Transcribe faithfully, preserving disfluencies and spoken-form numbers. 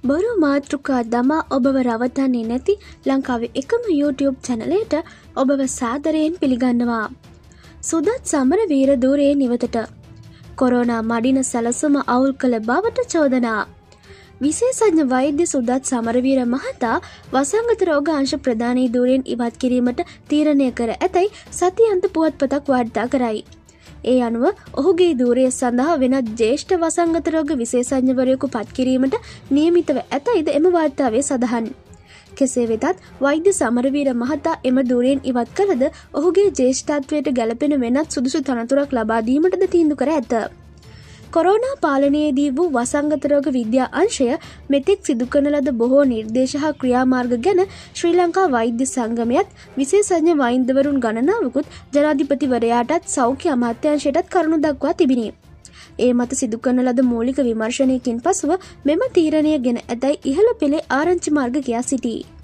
බොරු මාතෘකා දමා ඔබව රවටන්නේ නැති ලංකාවේ එකම YouTube චැනලයට ඔබව සාදරයෙන් පිළිගන්නවා. සුදත් සමරවීර ධූරයේ නිවතට කොරෝනා මඩින සැලසුම අවුල් කළ බවට චෝදනා. විශේෂඥ වෛද්‍ය සුදත් සමරවීර මහතා වසංගත රෝග අංශ ප්‍රධානී ධූරයෙන් ඉවත් කිරීමට තීරණය කර ඇතැයි සතියන්ත පුවත්පතක් වාර්තා කරයි. ඒ අනුව ඔහුගේ ධූරය සඳහා වෙනත් ජ්‍යෙෂ්ඨ වසංගත රෝග විශේෂඥවරයෙකු පත් කිරීමට නියමිතව ඇතැයිද එම වාර්තාවේ සඳහන්. කෙසේ වෙතත් වෛද්‍ය සමරවීර මහතා එම ධූරයෙන් ඉවත් කළද ඔහුගේ ජ්‍යෙෂ්ඨත්වයට ගැලපෙන වෙනත් සුදුසු තනතුරක් ලබා දීමටද තීන්දුව කර ඇත. කොරෝනා පාලනයේදී වූ වසංගත රෝග විද්‍යා අංශය මෙතෙක් සිදු කරන ලද බොහෝ නිර්දේශ හා ක්‍රියාමාර්ග ගැන ශ්‍රී ලංකා වෛද්‍ය සංගමයත් විශේෂඥ වෛද්‍යවරුන් ගණනාවකුත් ජනාධිපතිවරයාටත් සෞඛ්‍ය අමාත්‍යාංශයටත් කරුණු දක්වා තිබිණි. ඒ මත සිදු කරන ලද මූලික විමර්ශනයකින් පසුව මෙම තීරණය ගෙන ඇතැයි ඉහළ පෙළේ ආරංචි මාර්ග කියා සිටී.